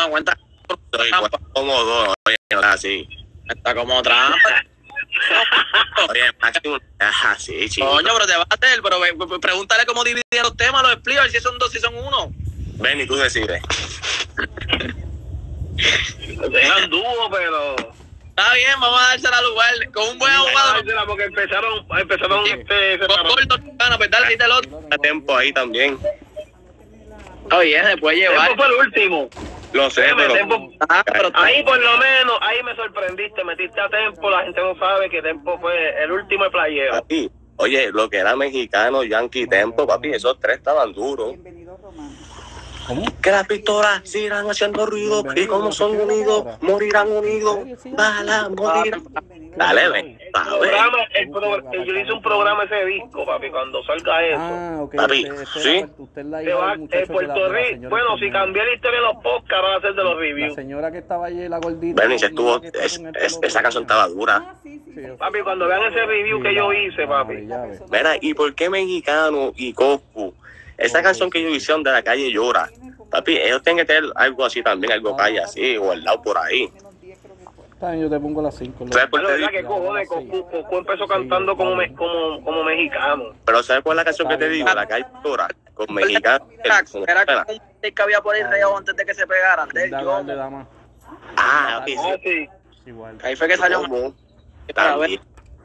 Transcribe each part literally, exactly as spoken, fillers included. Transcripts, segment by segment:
no cuenta Soy trampa. como dos, oye, no es así. Está como trampa. Oye, Máximo, es así, chico. Coño, pero te va a hacer, pero ve- ve- pregúntale cómo dividían los temas, los explico, si son dos, si son uno. Ven y tú decides. Eran dúo, pero... Está bien, vamos a dársela al lugar. Con un buen abogado. Dársela porque empezaron, empezaron Sí. este, Con separados. corto, gana, pues dale, quita el otro. A tiempo ahí también. Oye, se puede llevar. Tempo fue el último. Lo sé, Déjame, pero... Tempo- Ah, pero Ahí por lo menos, ahí me sorprendiste, metiste a Tempo, la gente no sabe que Tempo fue el último de playero. Papi, oye, lo que era mexicano, Yankee, Tempo, papi, esos tres estaban duros. ¿Cómo? Que las pistolas sigan haciendo ruido y como son unidos, morirán unidos. Bala, morirán. Dale, ven, El a ver. programa, el pro- yo hice un programa ese disco, papi, cuando salga eso. Ah, ok. Papi, usted, usted, ¿sí? usted es la Se hija va, del muchacho eh, que Puerto la- de la Rico, señora bueno, que si tenía- cambié la historia de los podcasts, van a hacer de los La reviews. señora que estaba allí, la gordita. Ven, y se no, estuvo, que está es- con el es- pelo esa canción corto. estaba dura. Sí, yo Papi, sé. cuando vean ese review Sí, que yo ya, hice, ya papi. ve, ya ve. Mira, ¿y por qué mexicano y Coscu? Esa Ok, canción que sí, ellos sí. hicieron de la calle llora. Papi, ellos tienen que tener algo así también, algo calle así, o al lado por ahí. Está bien, yo te pongo las cinco. ¿Sabes por Pero qué verdad digo? que cojones, Coco, Coco empezó cantando como, me- como, como mexicano. Pero ¿sabes cuál es la canción que te digo? La calle llora, con mexicano. Era, era como un que había por ahí rayado antes de que se pegaran. Del Dale, yo. dale, dama. Ah, papi, Ah, sí. sí. Igual. Ahí fue que salió. ¿Cómo? Para ver. También.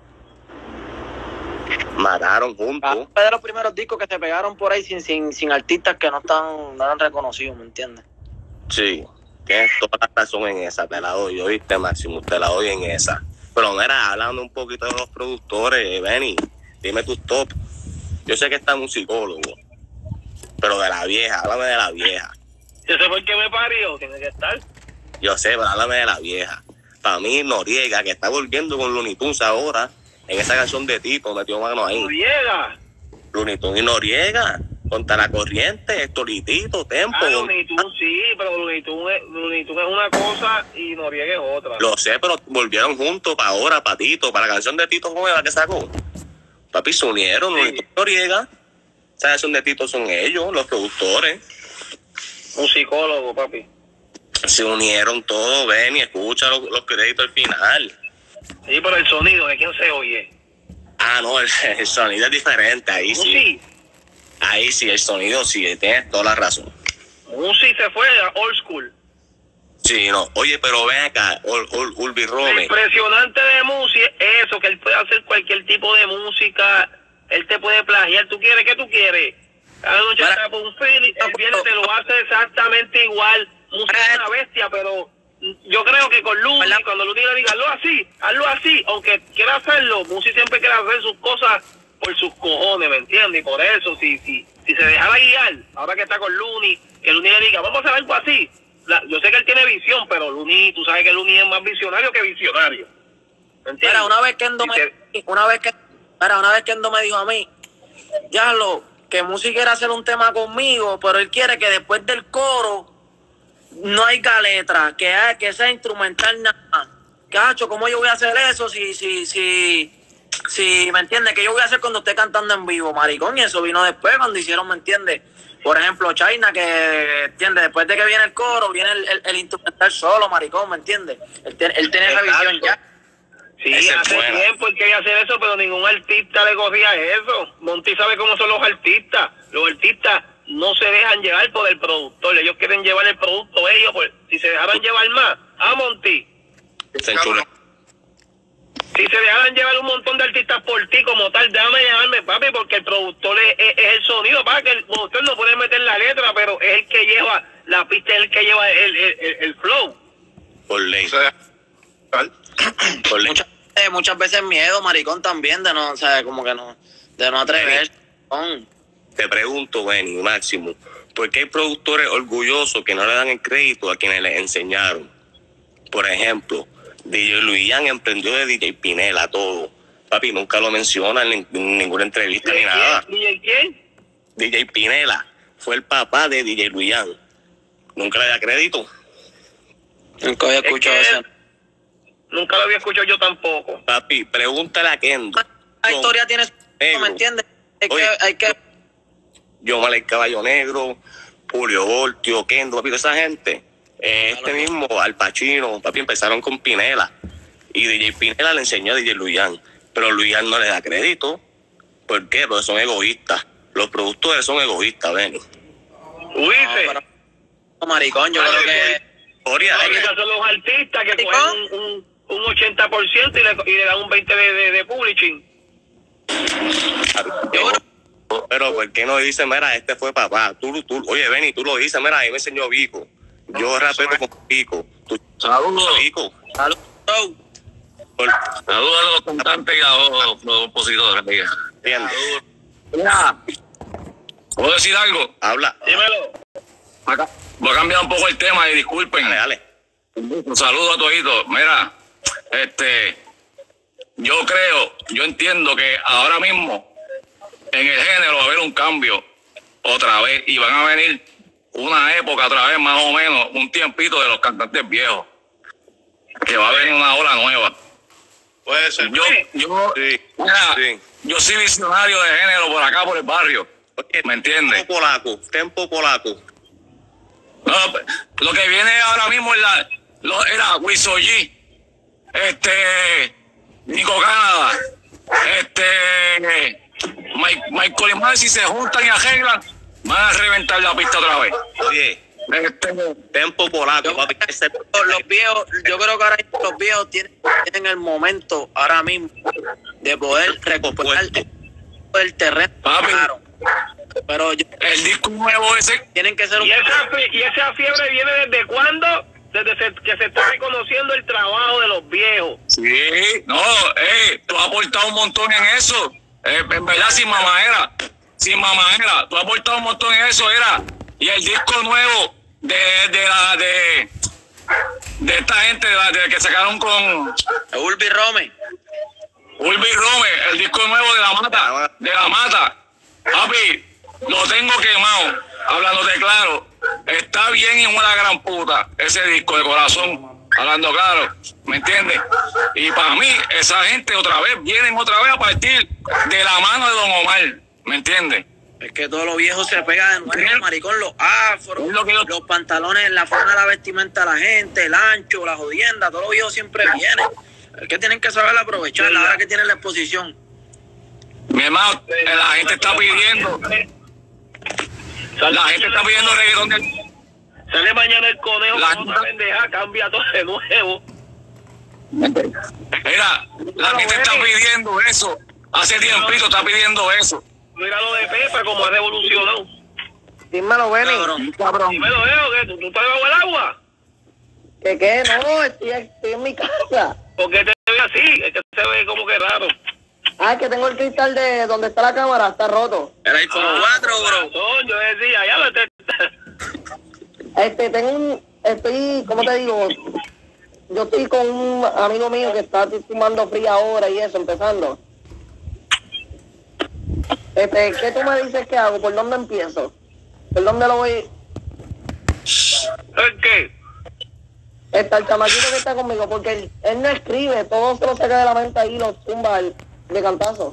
Mataron juntos. Fue de los primeros discos que se pegaron por ahí sin, sin, sin artistas que no están no eran reconocidos, ¿me entiendes? Sí, tienes toda la razón en esa, te la doy, oíste, Máximo, te la doy en esa. Pero mira, hablando un poquito de los productores, Benny, dime tus top. Yo sé que está un psicólogo, pero de la vieja, háblame de la vieja. Ese fue el que me parió, tiene que estar. Yo sé, pero háblame de la vieja. Para mí, Noriega, que está volviendo con Looney Tunes ahora, en esa canción de Tito, metió mano ahí. Noriega. Looney Tunes y Noriega, contra la corriente, Estoritito, Tempo. Ah, Looney Tunes sí, pero Looney Tunes es, Looney Tunes es una cosa y Noriega es otra. Lo sé, pero volvieron juntos para ahora, para Tito, para la canción de Tito nueva que sacó. Papi, se unieron, Sí. Looney Tunes y Noriega. Esa canción de Tito son ellos, los productores. Un psicólogo, papi. Se unieron todos, ven y escucha los, los créditos al final. Sí, pero el sonido, ¿de quién se oye? Ah, no, el, el sonido es diferente, ahí sí. Musi. Ahí sí, el sonido sí, tienes toda la razón. Musi se fue a old school. Sí, no. Oye, pero ven acá, Ul- Ul- Ulvi Lo Rome. impresionante de Musi es eso, que él puede hacer cualquier tipo de música, él te puede plagiar. ¿Tú quieres? ¿Qué tú quieres? Cada noche Para- está por un feeling, él viene te lo hace exactamente igual. Musi es una bestia, pero yo creo que con Luni, ¿Verdad? cuando Luni le diga, hazlo así, hazlo así, aunque quiera hacerlo, Musi siempre quiere hacer sus cosas por sus cojones, ¿me entiendes? Y por eso, si, si, si se dejara guiar, ahora que está con Luni, que Luni le diga, vamos a hacer algo así. La- yo sé que él tiene visión, pero Luni, tú sabes que Luni es más visionario que visionario. ¿Me entiendes? Mira, una vez que Endo Y me, se- una vez que, mira, una vez que Endo me dijo a mí, ya lo, que Musi quiere hacer un tema conmigo, pero él quiere que después del coro no haya letra, que, hay- que sea instrumental nada. Cacho, ¿cómo yo voy a hacer eso si, si, si, si, me entiendes? ¿Qué yo voy a hacer cuando esté cantando en vivo, maricón? Y eso vino después, cuando hicieron, ¿me entiendes? Por ejemplo, China, que, ¿entiendes? Después de que viene el coro, viene el, el, el instrumental solo, maricón, ¿me entiendes? Él, tiene- él tiene esa Exacto. visión ya. Sí, Esa es hace buena. tiempo él quería hacer eso, pero ningún artista le corría eso. Monty sabe cómo son los artistas. Los artistas no se dejan llevar por el productor. Ellos quieren llevar el producto ellos. Pues, si se dejaran llevar más, a Monty. Se enchula. Si se dejaran llevar un montón de artistas por ti como tal, déjame llevarme, papi, porque el productor es, es- es el sonido, para que el productor no puede meter la letra, pero es el que lleva la pista, es el que lleva el, el, el, el flow. Por ley. O sea, tal. Por ley. Muchas, eh, muchas veces miedo, maricón, también, de no, o sea, como que no, de no atreverse. maricón. Te pregunto, Benny, Máximo, ¿por qué hay productores orgullosos que no le dan el crédito a quienes les enseñaron? Por ejemplo, D J Luian emprendió de D J Pinela todo. Papi, nunca lo mencionan en, en ninguna entrevista ni nada. ¿Quién? ¿D J quién? D J Pinela fue el papá de D J Luian. Nunca le da crédito. Nunca había escuchado Es que eso. él- Nunca lo había escuchado yo tampoco. Papi, pregúntale a Kendo. La historia tiene su... Negro. ¿Me entiendes? Hay Oye. que, hay que... Yo mal el Caballo Negro, Julio Voltio, Kendo, papi, toda esa gente Eh, este mismo, Al Pacino, papi, empezaron con Pinela. Y D J Pinela le enseñó a D J Luyan. Pero Luyan no le da crédito. ¿Por qué? Porque son egoístas. Los productores son egoístas, ven. Ulises. No, pero- no, maricón, yo Ay, creo ay, que... Historia, Ahí eh. son los artistas que ¿Maricón? cogen un, un, un ochenta por ciento y le, y le dan un veinte por ciento de, de, de publishing. Yo creo- Pero ¿por qué no dice, mira, este fue papá? Tú, tú, oye, Benny, tú lo dices, mira, ahí me enseñó Vico. Yo respeto con Vico. Tú, Saludos. Vico. Salud. Por- Saludos a los cantantes y a los, los opositores. ¿Entiendes? Mira, ¿puedo decir algo? Habla. Dímelo. Acá. Voy a cambiar un poco el tema y disculpen. Dale, dale. Un saludo a todos. Mira, este, yo creo, yo entiendo que ahora mismo en el género va a haber un cambio otra vez y van a venir una época otra vez más o menos, un tiempito de los cantantes viejos, que va a venir una ola nueva. Puede ser. Yo, yo, Sí, mira, sí. yo soy visionario de género por acá, por el barrio. Oye, ¿Me entiendes? Tempo polaco, tempo polaco. No, lo que viene ahora mismo es la, lo, era Wiso G, este, Nico Canadá, este, Mike, Michael y Mar, si se juntan y arreglan, van a reventar la pista otra vez. Oye, Este, tempo polaco, Yo- papi. Ese- Los viejos, yo creo que ahora mismo los viejos tienen, tienen el momento ahora mismo de poder recuperar el, el terreno. Papi. Claro. Pero yo- el disco nuevo ese, tienen que ser un ¿Y esa, fie- ¿Y esa fiebre viene desde cuándo? Desde se- que se está reconociendo el trabajo de los viejos. sí, no, eh, tú has aportado un montón en eso, eh, en verdad, sin mamadera, sin mamadera, tú has aportado un montón en eso, era, y el disco nuevo de, de la, de, de esta gente, de, la, de que sacaron con Urbi Rome. Ulvi Rome, el disco nuevo de La Mata, de La Mata, papi, lo tengo quemado, hablándote claro, está bien en una gran puta, ese disco de corazón, hablando claro, ¿me entiendes? Y para mí, esa gente otra vez, vienen otra vez a partir de la mano de Don Omar, ¿me entiendes? Es que todo lo viejo se pega de nuevo, maricón, los afros, Es lo que yo- los pantalones, la forma de la vestimenta de la gente, el ancho, la jodienda, todo lo viejo siempre viene. Es que tienen que saber aprovechar la hora que tienen la exposición. Mi hermano, eh, la gente está pidiendo, la gente está pidiendo reggaetón del... Sale mañana el conejo La- con otra pendeja, cambia todo de nuevo. Mira, la gente está pidiendo eso, hace tiempito está pidiendo eso. Mira lo de Pepa, como ha revolucionado. Dímelo, Benny. Cabrón. Cabrón. Dímelo, Leo, ¿qué? ¿Tú, ¿tú estás debajo del agua? ¿Qué qué? No, estoy, estoy en mi casa. ¿Por qué te ve así? Es que se ve como que raro. Ah, es que tengo el cristal de donde está la cámara, está roto. El iPhone cuatro, bro. Razón, yo decía, ya lo te... Este, tengo un, estoy, ¿cómo te digo? Yo estoy con un amigo mío que está fumando fría ahora y eso, empezando. Este, ¿qué tú me dices que hago? ¿Por dónde empiezo? ¿Por dónde lo voy? ¿Es qué? Está el chamaquito que está conmigo, porque él, él no escribe, todo se lo saca de la mente ahí y lo tumba al- de cantazo.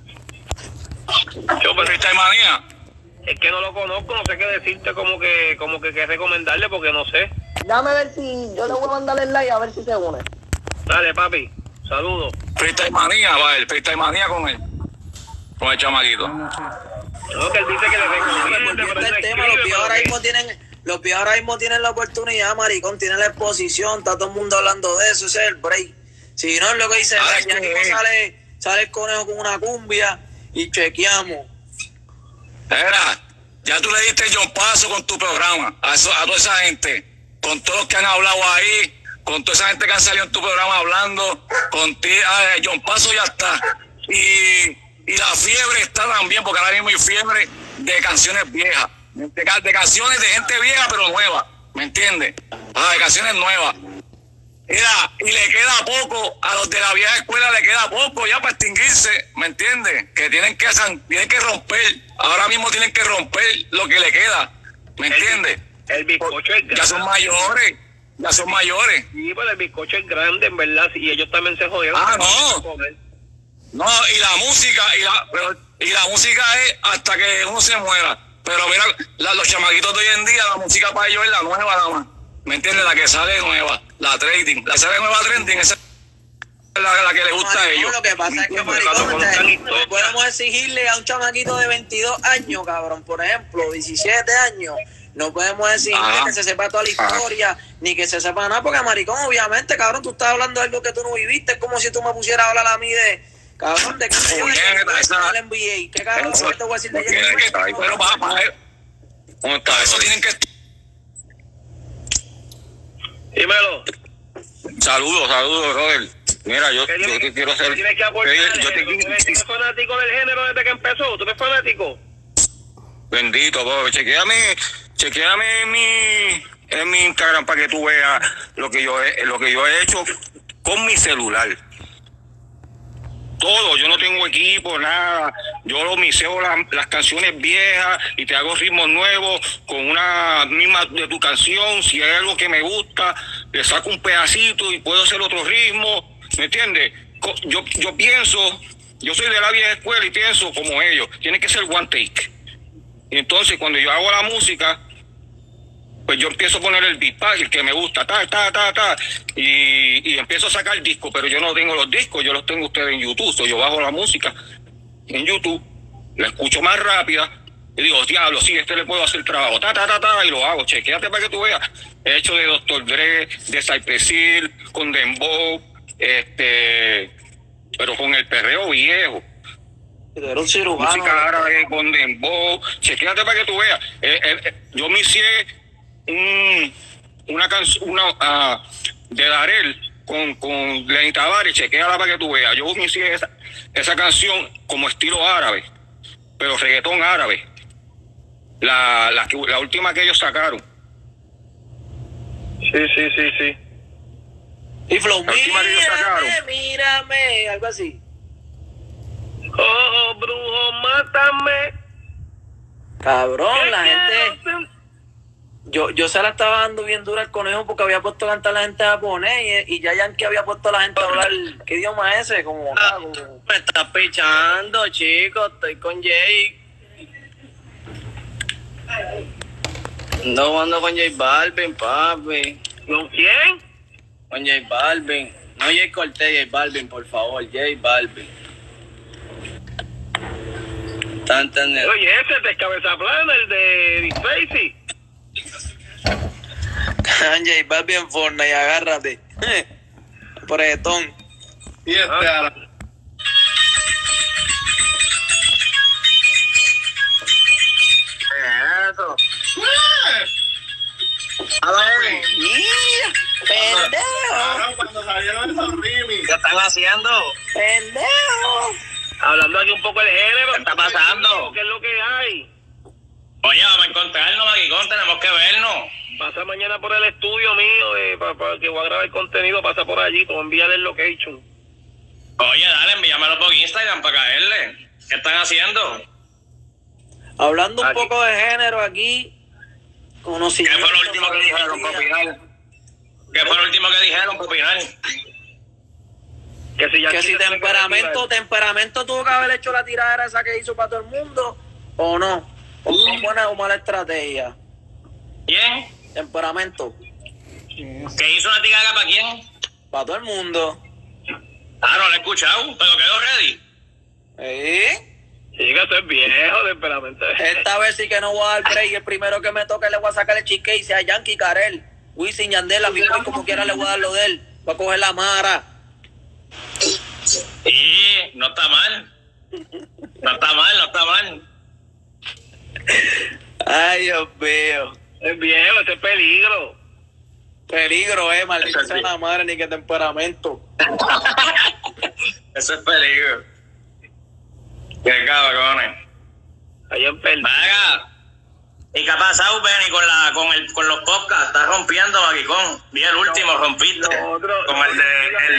Yo, pero esta manía. Es que no lo conozco, no sé qué decirte, como que, como que qué recomendarle, porque no sé. Dame a ver si, yo le voy a mandar el like a ver si se une. Dale, papi, saludos. Freestyle manía, va, el freestyle manía con él. Con el chamaquito. No, que él dice que le recomiende, Volviendo pero él al no tema, escribe, los viejos pero ahora que- mismo tienen, los viejos ahora mismo tienen la oportunidad, maricón, tienen la exposición, está todo el mundo hablando de eso, ese es el break. Si no es lo que dice, Ah, ya es que- mismo sale, sale el conejo con una cumbia y chequeamos. Era, ya tú le diste el John Paso con tu programa, a, eso, a toda esa gente, con todos los que han hablado ahí, con toda esa gente que han salido en tu programa hablando, con ti, ah, John Paso ya está. Y, y la fiebre está también, porque ahora mismo hay fiebre de canciones viejas, de, ca- de canciones de gente vieja pero nueva, ¿me entiendes? Ah, de canciones nuevas. Mira, y le queda poco, a los de la vieja escuela le queda poco ya para extinguirse, ¿me entiendes? Que tienen que, hacer- tienen que romper, ahora mismo tienen que romper lo que le queda, ¿me entiendes? El bizcocho es grande. Ya son mayores, ya son mayores. Sí, pero el bizcocho es grande, en verdad, y ellos también se jodieron. Ah, no. No, y la música, y la, pero, y la música es hasta que uno se muera. Pero mira, la- los chamaquitos de hoy en día, la música para ellos es la nueva nada más. ¿Me entiendes? La que sale nueva, la trading. La que sale nueva trending, esa es la, la que le gusta a ellos. Lo que pasa es que, maricón, no podemos exigirle a un chamaquito de veintidós años, cabrón, por ejemplo, diecisiete años. No podemos exigirle Ajá. que se sepa toda la historia, Ajá. ni que se sepa nada, porque, maricón, obviamente, cabrón, tú estás hablando de algo que tú no viviste. Es como si tú me pusieras a hablar a mí de, cabrón, de que yo en el N B A. ¿Qué cabrón ¿qué te voy a decir de Jay? Pero va, para eso tienen que... Dímelo. Saludos, saludos, Robert. Mira, yo, yo te quiero hacer... Tienes que aportar, yo, yo te ¿Tú eres fanático del género desde que empezó? ¿Tú eres fanático? Bendito, bro. Chequéame, chequéame en mi, en mi Instagram para que tú veas lo que yo he, lo que yo he hecho con mi celular. Todo, yo no tengo equipo, nada. Yo lo miseo la, las canciones viejas y te hago ritmos nuevos con una misma de tu canción. Si hay algo que me gusta, le saco un pedacito y puedo hacer otro ritmo. ¿Me entiendes? Yo, yo pienso, yo soy de la vieja escuela y pienso como ellos. Tiene que ser one take. Y entonces cuando yo hago la música, pues yo empiezo a poner el beat, el que me gusta, ta, ta, ta, ta, y, y empiezo a sacar discos, pero yo no tengo los discos, yo los tengo ustedes en YouTube, so yo bajo la música en YouTube, la escucho más rápida, y digo, diablo, sí, este le puedo hacer trabajo, ta, ta, ta, ta, y lo hago, chequéate para que tú veas. He hecho de doctor Dre, de Cypress Hill, con Dembow, este, pero con el perreo viejo. Era un cirujano. Música árabe, con Dembow, chequéate para que tú veas. Eh, eh, yo me hice un, una canción una, uh, de Darel con, con Lenny Tavares, chequéala para que tú veas. Yo me hice esa, esa canción como estilo árabe, pero reggaetón árabe. La, la, la última que ellos sacaron. Sí, sí, sí, sí. Y Flow, la última que ellos sacaron. mírame, mírame, algo así. Oh, brujo, mátame. Cabrón, la gente... Ser... Yo, yo se la estaba dando bien dura al conejo porque había puesto a cantar a la gente japonés y, y ya Yankee había puesto a la gente a hablar... ¿Qué idioma es ese? Como... Ah, como... Me estás pichando, chicos. Estoy con Jay. No jugando con J Balvin, papi. ¿Con quién? Con J Balvin. No Jay Cortés, J Balvin, por favor. J Balvin. ¿Estás entendiendo? Oye, ese es de Cabeza Plana, el de Big Facey. J Balvin en Fortnite, agárrate. Pretón. Y este ah. Eso. A ver, mira, pendejo. Cuando salieron esos remix. ¿Qué están haciendo? Pendejo. Hablando aquí un poco del género. ¿Qué está pasando? ¿Qué es lo que hay? Oye, vamos a encontrarnos, Maguicón, tenemos que vernos. Pasa mañana por el estudio mío, eh, para pa, que voy a grabar el contenido, pasa por allí, te voy a enviar el location. Oye, dale, envíamelo por Instagram para caerle. ¿Qué están haciendo? Hablando un Aquí. poco de género aquí, ¿Qué fue lo último que dijeron, para opinar? ¿Qué fue lo último que dijeron, para opinar? Que si, ya que si temperamento, temperamento tuvo que haber hecho la tiradera esa que hizo para todo el mundo, o no. O fue buena o mala estrategia. ¿Quién? Temperamento. ¿Qué hizo una tirada para quién? Para todo el mundo. Ah, no lo he escuchado, pero quedó ready. ¿Eh? Sí, que esto es viejo, temperamento. Esta vez sí que no voy a dar break. El primero que me toque le voy a sacar el chique y sea Yankee Karel. Wisin Yandel, a mi boy, como quiera le voy a dar lo de él. Voy a coger la mara. Sí, no está mal. No está mal, no está mal. Ay, Dios mío. Es viejo, este es peligro. Peligro, eh, maldita sea la madre, ni que temperamento. Eso es peligro. Qué cabrones. Ahí en peligro. Vaga. ¿Y qué ha pasado, Benny, con la, con el, con los podcasts? Estás rompiendo, Maguicón. Vi el último, rompiste. Lo otro- Con el de, el